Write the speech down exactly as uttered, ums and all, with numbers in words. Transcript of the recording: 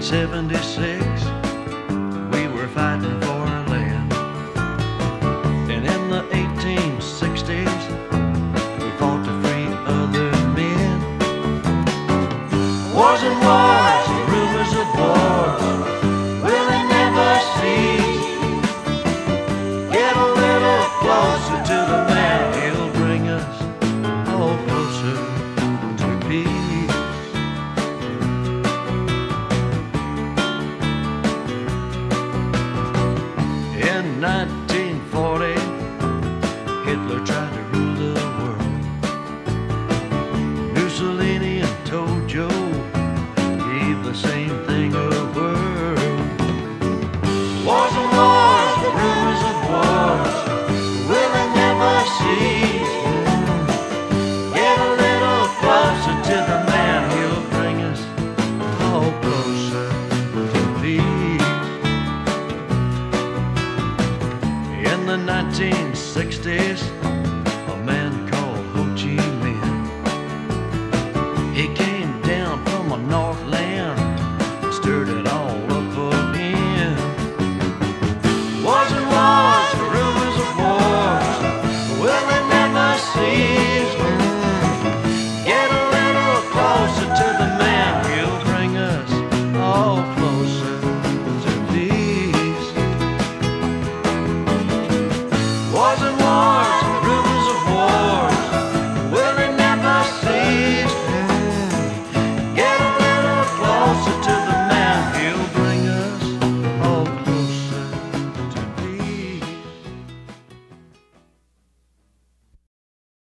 seventy-six, we were fighting for our land. And in the eighteen sixties, we fought to free other men. Wars and wars, rumors of wars, will they never cease? Get a little closer to the man, he'll bring us all closer to peace. In nineteen forty, Hitler tried to rule the world. Mussolini and Tojo gave the same thing a whirl. Wars and wars, rumors of wars, will they never cease? Get a little closer to the man, he'll bring us all closer to peace. In the nineteen sixties, a man called Ho Chi Minh, he came down from a northland and stirred it all up again. Wars and wars, rumors of wars, will they never cease? Get a little closer to the man, he'll bring us all closer to peace. Wars and